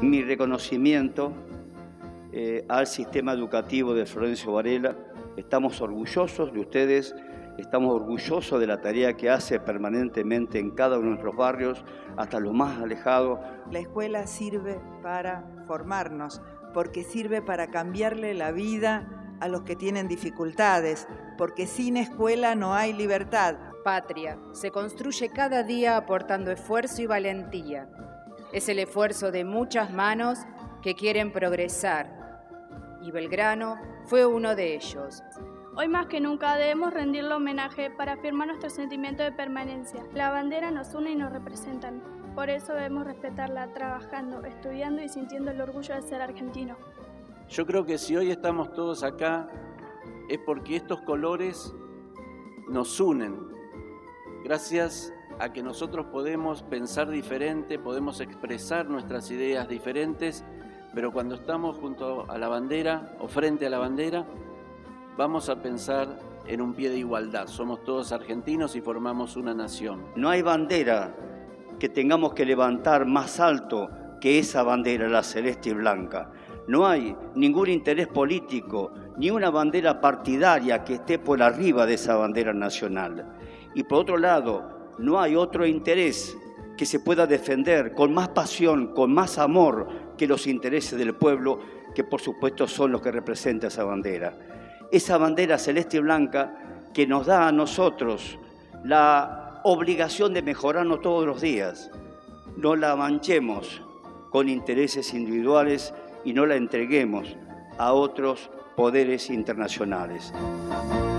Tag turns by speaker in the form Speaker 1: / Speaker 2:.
Speaker 1: mi reconocimiento al sistema educativo de Florencio Varela. Estamos orgullosos de ustedes, estamos orgullosos de la tarea que hace permanentemente en cada uno de nuestros barrios, hasta los más alejados.
Speaker 2: La escuela sirve para formarnos, porque sirve para cambiarle la vida a los que tienen dificultades, porque sin escuela no hay libertad.
Speaker 3: Patria se construye cada día aportando esfuerzo y valentía. Es el esfuerzo de muchas manos que quieren progresar, y Belgrano fue uno de ellos.
Speaker 4: Hoy más que nunca debemos rendirle homenaje para afirmar nuestro sentimiento de permanencia. La bandera nos une y nos representa. Por eso debemos respetarla, trabajando, estudiando y sintiendo el orgullo de ser argentino.
Speaker 5: Yo creo que si hoy estamos todos acá es porque estos colores nos unen. Gracias a que nosotros podemos pensar diferente, podemos expresar nuestras ideas diferentes, pero cuando estamos junto a la bandera o frente a la bandera, vamos a pensar en un pie de igualdad. Somos todos argentinos y formamos una nación.
Speaker 1: No hay bandera que tengamos que levantar más alto que esa bandera, la celeste y blanca. No hay ningún interés político, ni una bandera partidaria que esté por arriba de esa bandera nacional. Y por otro lado, no hay otro interés que se pueda defender con más pasión, con más amor que los intereses del pueblo, que por supuesto son los que representa esa bandera. Esa bandera celeste y blanca que nos da a nosotros la obligación de mejorarnos todos los días. No la manchemos con intereses individuales y no la entreguemos a otros poderes internacionales.